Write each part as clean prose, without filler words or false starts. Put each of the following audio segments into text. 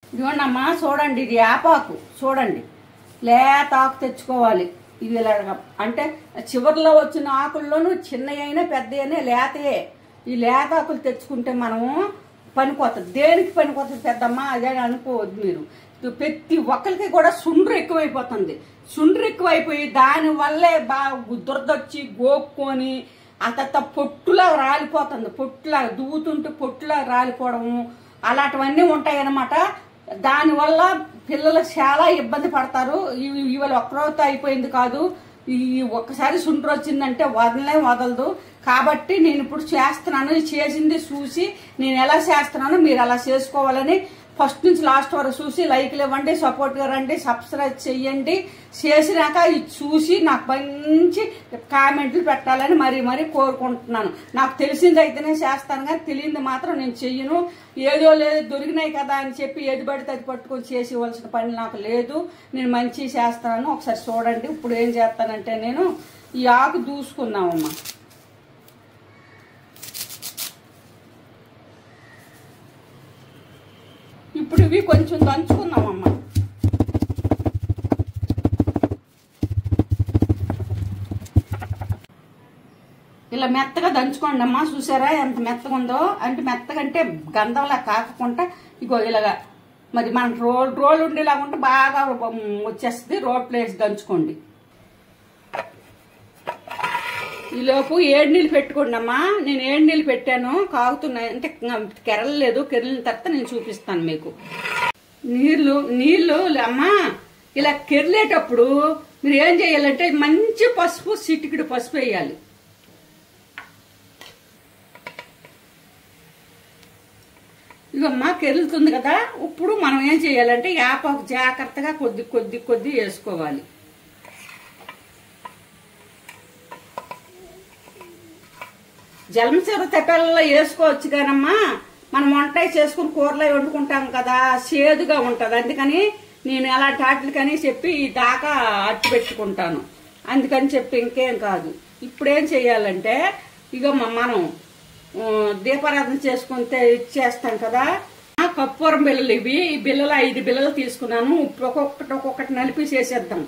ఇదిగోండి అమ్మా, చూడండి, ఇది యాపాకు చూడండి. లేత ఆకు తెచ్చుకోవాలి. ఇది ఇలా అంటే చివరిలో వచ్చిన ఆకుల్లోనూ చిన్న అయినా పెద్ద అయినా లేతయే. ఈ లేత ఆకులు తెచ్చుకుంటే మనము పనిపోతుంది. దేనికి పనిపోతుంది పెద్దమ్మ అదే అనుకోవద్దు మీరు. ప్రతి ఒక్కరికి కూడా సుండ్రు ఎక్కువైపోతుంది. సుండ్రు ఎక్కువైపోయి దానివల్లే బాగా దురదొచ్చి గోక్కొని అంత పొట్టులా రాలిపోతుంది. పొట్టులా దువ్వుతుంటే పొట్టులా రాలిపోవడము అలాంటివన్నీ ఉంటాయి అన్నమాట. దానివల్ల పిల్లలు చాలా ఇబ్బంది పడతారు. ఇవాళ ఒక్కరోజుతో అయిపోయింది కాదు. ఈ ఒక్కసారి సుండ్రు వచ్చిందంటే వదలదు. కాబట్టి నేను ఇప్పుడు చేస్తున్నాను. చేసింది చూసి నేను ఎలా చేస్తున్నానో మీరు అలా చేసుకోవాలని ఫస్ట్ నుంచి లాస్ట్ వరకు చూసి లైక్లు ఇవ్వండి, సపోర్ట్గా రండి, సబ్స్క్రైబ్ చెయ్యండి. చేసినాక ఇది చూసి నాకు మంచి కామెంట్లు పెట్టాలని మరీ కోరుకుంటున్నాను. నాకు తెలిసింది అయితేనే చేస్తాను, కానీ తెలియంది మాత్రం నేను చెయ్యను. ఏదో లేదు దొరికినాయి కదా అని చెప్పి ఏది పడితే అది పట్టుకొని చేసేవలసిన పని నాకు లేదు. నేను మంచి చేస్తాను. ఒకసారి చూడండి. ఇప్పుడు ఏం చేస్తానంటే నేను ఈ ఆకు దూసుకున్నామమ్మా. ఇప్పుడు ఇవి కొంచెం దంచుకున్నామమ్మా. ఇలా మెత్తగా దంచుకోండి అమ్మా. చూసారా ఎంత మెత్తగా ఉందో? అంటే మెత్తగా అంటే గంధంలా కాకుండా ఇగో ఇలాగా మరి మనకు రోల్ ఉండేలాగా ఉంటే బాగా వచ్చేస్తుంది. రోడ్ ప్లేస్ దంచుకోండి. ఈలోపు 7 నీళ్ళు పెట్టుకోండి అమ్మా. నేను 7 నీళ్ళు పెట్టాను, కాగుతున్నాయి. అంటే కెరలేదు. కెరిలిన తర్వాత నేను చూపిస్తాను మీకు. నీళ్లు అమ్మా ఇలా కెరిలేటప్పుడు మీరు ఏం చేయాలంటే మంచి పసుపు, చిటికెడు పసుపు వేయాలి. ఇవమ్మా కెరులుతుంది కదా. ఇప్పుడు మనం ఏం చేయాలంటే యాపాకు జాగ్రత్తగా కొద్ది వేసుకోవాలి. జలంసర తెప్పల్లో వేసుకోవచ్చు కానమ్మా, మనం వంట చేసుకుని కూరలో వండుకుంటాం కదా, చేదుగా ఉంటది. అందుకని నేను అలాంటి వాటికని చెప్పి ఈ దాకా అట్టు పెట్టుకుంటాను. అందుకని చెప్పి ఇంకేం కాదు. ఇప్పుడు ఏం చెయ్యాలంటే ఇక మనం దీపారాధన చేసుకుంటే ఇచ్చేస్తాం కదా. కర్పూరం బిళ్ళలు ఇవి. ఈ బిళ్ళలు 5 బిళ్ళలు తీసుకున్నాను. ఒక్కొక్కటి నలిపి చేసేద్దాం.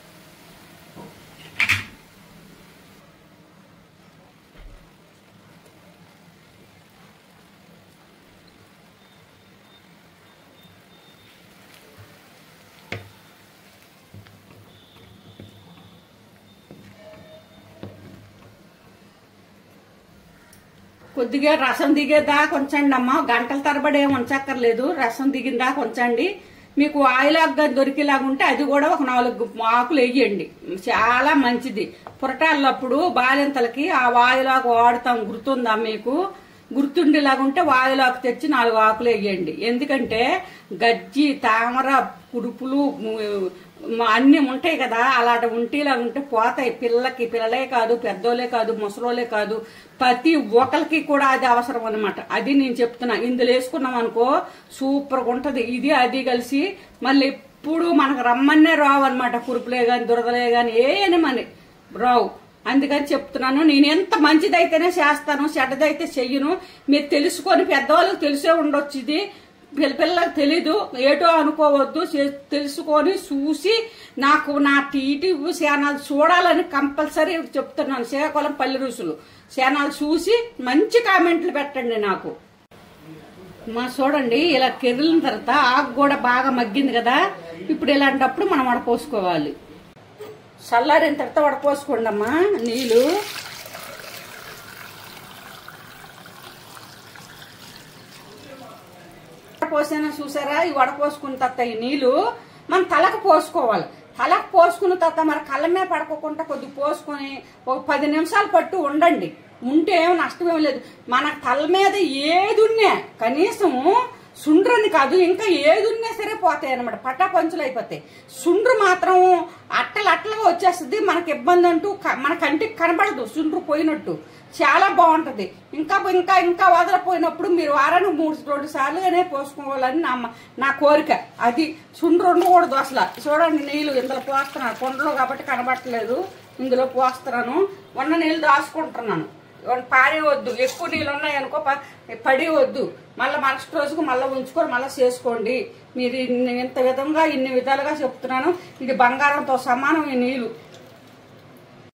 కొద్దిగా రసం దిగేదాకా ఉంచండి అమ్మ. గంటల తరబడి ఏమి ఉంచక్కర్లేదు. రసం దిగిన దాకా ఉంచండి. మీకు ఆయిలాగా దొరికేలాగా ఉంటే అది కూడా ఒక 4 ఆకులు వేయండి. చాలా మంచిది. పురటాళ్ళప్పుడు బాలింతలకి ఆ వాయులాగా వాడుతాం. గుర్తుందా మీకు? గుర్తుండేలాగా ఉంటే వాయులాకు తెచ్చి 4 ఆకులు వేయండి. ఎందుకంటే గజ్జి, తామర, కుడుపులు అన్ని ఉంటాయి కదా, అలాంటి ఉంటేలా ఉంటే పోతాయి. పిల్లలే కాదు, పెద్దోళ్ళే కాదు, ముసలోళ్ళే కాదు, ప్రతి ఒక్కరికి కూడా అది అవసరం అనమాట. అది నేను చెప్తున్నా. ఇందులో వేసుకున్నాం అనుకో సూపర్గా ఉంటది. ఇది అది కలిసి మళ్ళీ ఎప్పుడు మనకు రమ్మనే రావు అనమాట. కురుపులే గాని దురదలే గాని ఏమని రావు. అందుకని చెప్తున్నాను. నేను ఎంత మంచిదైతేనే చేస్తాను, చెడ్డదైతే చెయ్యను. మీరు తెలుసుకొని, పెద్దవాళ్ళకి తెలిసే ఉండొచ్చు. ఇది పిల్లలకు తెలీదు ఏటో అనుకోవద్దు. తెలుసుకొని చూసి నాకు నా టీటీవీ ఛానల్ చూడాలని కంపల్సరీ చెప్తున్నాను. శ్రీకాకుళం పల్లి రుసులు ఛానల్ చూసి మంచి కామెంట్లు పెట్టండి నాకు. మా చూడండి ఇలా కెరిలిన తర్వాత ఆకు కూడా బాగా మగ్గింది కదా. ఇప్పుడు ఇలాంటప్పుడు మనం వడపోసుకోవాలి. చల్లారిన తర్వాత వడపోసుకోండి అమ్మా నీళ్ళు. పోసాను చూసారా? ఈ వడపోసుకున్న తర్వాత ఈ నీళ్లు మనం తలకు పోసుకోవాలి. తలకు పోసుకున్న తర్వాత మరి కళ్ళ మీద పడుకోకుండా కొద్దిగా పోసుకొని ఒక 10 నిమిషాలు పట్టు ఉండండి. ఉంటే ఏమి నష్టమేం లేదు. మన తల మీద ఏదున్నా కనీసం సుండ్రని కాదు ఇంకా ఏదున్నా సరే పోతాయి అనమాట. పటాపంచులు అయిపోతాయి. సుండ్రు మాత్రం అట్టలుగా వచ్చేస్తుంది. మనకి ఇబ్బంది అంటూ మన కంటికి కనబడదు. సుండ్రు పోయినట్టు చాలా బాగుంటది. ఇంకా ఇంకా ఇంకా వదలపోయినప్పుడు మీరు వారానికి 3-2 సార్లుగానే పోసుకోవాలని నా కోరిక. అది సుండ్రు ఉండకూడదు అసలు. చూడండి నీళ్లు ఇందులో పోస్తున్నాను. కొండలో కాబట్టి కనబడట్లేదు. ఇందులో పోస్తున్నాను. ఉన్న నీళ్ళు దాచుకుంటున్నాను. పారేయవద్దు. ఎక్కువ నీళ్ళు ఉన్నాయనుకో పడి వద్దు. మళ్ళీ మరుసటి రోజుకు మళ్ళీ ఉంచుకొని మళ్ళీ చేసుకోండి. మీరు ఇంత విధంగా ఇన్ని విధాలుగా చెప్తున్నాను. ఇది బంగారంతో సమానం ఈ నీళ్లు.